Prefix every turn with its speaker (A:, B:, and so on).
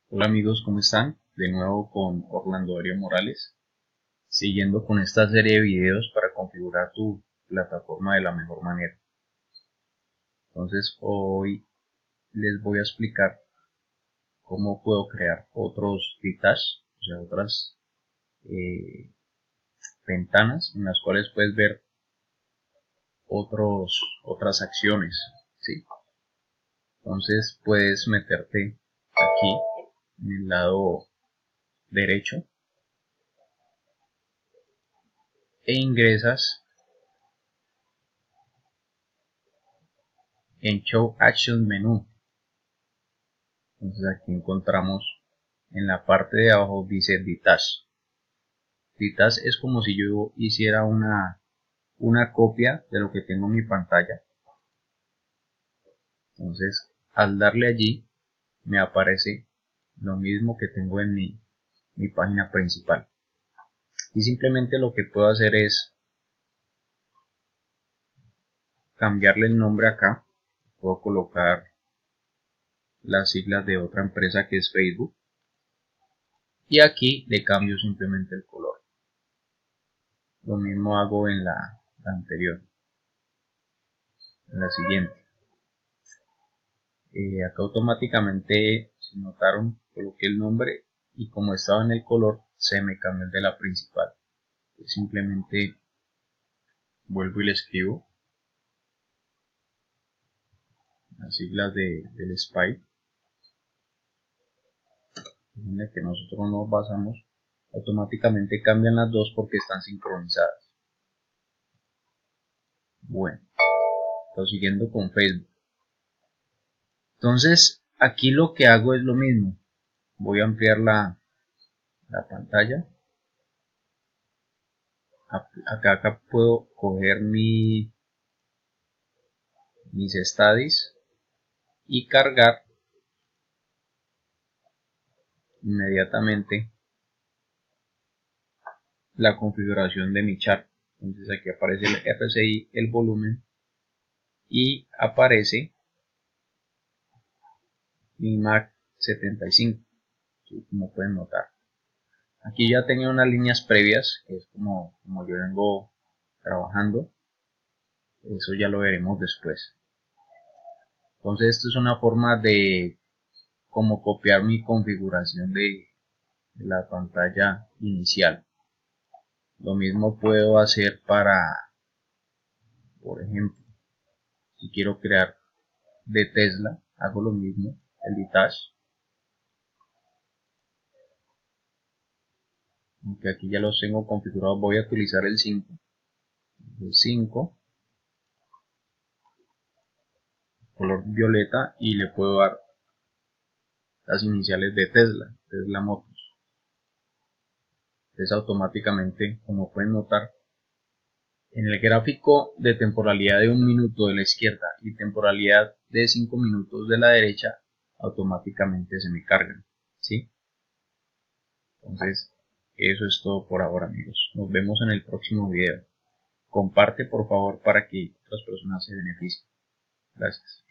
A: Hola amigos, ¿cómo están? De nuevo con Orlando Darío Morales, siguiendo con esta serie de videos para configurar tu plataforma de la mejor manera. Entonces hoy les voy a explicar cómo puedo crear otros detach, o sea, otras ventanas en las cuales puedes ver otras acciones, ¿sí? Entonces puedes meterte aquí en el lado derecho e ingresas en Show Action Menu. Entonces aquí encontramos en la parte de abajo dice Detach. Detach es como si yo hiciera una copia de lo que tengo en mi pantalla. Entonces al darle allí me aparece lo mismo que tengo en mi página principal. Y simplemente lo que puedo hacer es cambiarle el nombre acá. Puedo colocar las siglas de otra empresa que es Facebook. Y aquí le cambio simplemente el color. Lo mismo hago en la anterior, en la siguiente. Acá automáticamente, si notaron, coloqué el nombre y como estaba en el color, se me cambió el de la principal. Simplemente vuelvo y le escribo las siglas del SPY, en el que nosotros nos basamos. Automáticamente cambian las dos porque están sincronizadas. Bueno, siguiendo con Facebook. Entonces, aquí lo que hago es lo mismo. Voy a ampliar la pantalla. Acá puedo coger mis studies y cargar inmediatamente la configuración de mi chart. Entonces aquí aparece el RSI, el volumen y aparece mi MAC 75, como pueden notar. Aquí ya tenía unas líneas previas, que es como yo vengo trabajando. Eso ya lo veremos después. Entonces esto es una forma de como copiar mi configuración de la pantalla inicial. Lo mismo puedo hacer para, por ejemplo, si quiero crear de Tesla, hago lo mismo, el detach. Aunque aquí ya los tengo configurados, voy a utilizar el 5. El 5, color violeta, y le puedo dar las iniciales de Tesla, Tesla Motors. Entonces automáticamente, como pueden notar, en el gráfico de temporalidad de 1 minuto de la izquierda y temporalidad de 5 minutos de la derecha, automáticamente se me cargan, ¿sí? Entonces, eso es todo por ahora, amigos. Nos vemos en el próximo video. Comparte, por favor, para que otras personas se beneficien. Gracias.